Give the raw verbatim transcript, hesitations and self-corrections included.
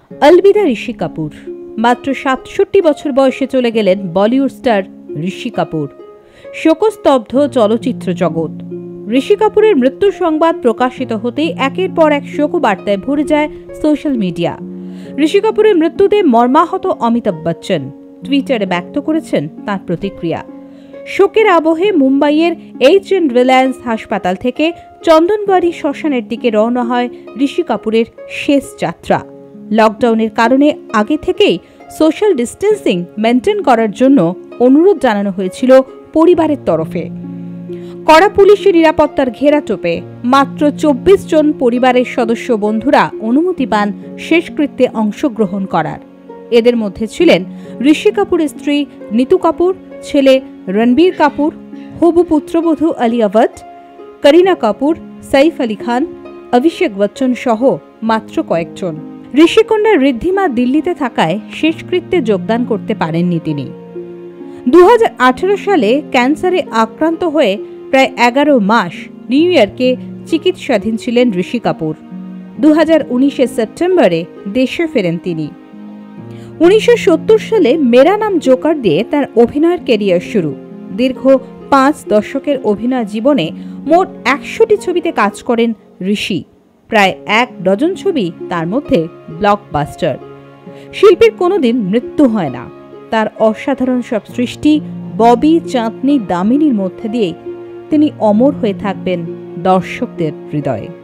अलविदा ঋষি কাপুর। মাত্র সাতষট্টি বছর বয়সে চলে গেলেন বলিউড স্টার ঋষি কাপুর। শোকস্তব্ধ চলচ্চিত্র জগৎ। ঋষি কাপুরের মৃত্যুর সংবাদ প্রকাশিত হতেই একের পর এক শোকবার্তায় ভরে যায় সোশ্যাল মিডিয়া। ঋষি কাপুরের মৃত্যুতে মর্মাহত অমিতাভ বচ্চন টুইটারে ব্যক্ত করেছেন তাঁর প্রতিক্রিয়া। শোকের আবহে মুম্বাইয়ের এইচ এন রিলায়েন্স হাসপাতাল থেকে চন্দনবাড়ি শ্মশানের দিকে রওনা হয় ঋষি কাপুরের শেষ যাত্রা। লকডাউনের কারণে আগে থেকেই সোশ্যাল ডিস্টেন্সিং মেনটেন করার জন্য অনুরোধ জানানো হয়েছিল পরিবারের তরফে। কড়া পুলিশি নিরাপত্তার ঘেরাটোপে মাত্র চব্বিশ জন পরিবারের সদস্য বন্ধুরা অনুমতি পান শেষকৃত্যে অংশগ্রহণ করার। এদের মধ্যে ছিলেন ঋষি কাপুরের স্ত্রী নিতু কাপুর, ছেলে রণবীর কাপুর, হবু পুত্রবধূ আলিয়া ভট্ট, করিনা কাপুর, সাইফ আলী খান, অভিষেক বচ্চন সহ মাত্র কয়েকজন। ঋষিকন্যার ঋদ্ধিমা দিল্লিতে থাকায় শেষকৃত্যে যোগদান করতে পারেননি তিনি। দু হাজার আঠারো সালে ক্যান্সারে আক্রান্ত হয়ে প্রায় এগারো মাস নিউ ইয়র্কে চিকিৎসাধীন ছিলেন ঋষি কাপুর। দু হাজার উনিশের সেপ্টেম্বরে দেশে ফেরেন তিনি। উনিশশো সত্তর সালে মেরা নাম জোকার দিয়ে তার অভিনয়ের ক্যারিয়ার শুরু। দীর্ঘ পাঁচ দশকের অভিনয় জীবনে মোট একশোটি ছবিতে কাজ করেন ঋষি। প্রায় এক ডজন ছবি, তার মধ্যে ব্লকবাস্টার। শিল্পীর কোনোদিন মৃত্যু হয় না। তার অসাধারণ সব সৃষ্টি ববি, চাঁদনি, দামিনীর মধ্যে দিয়ে তিনি অমর হয়ে থাকবেন দর্শকদের হৃদয়ে।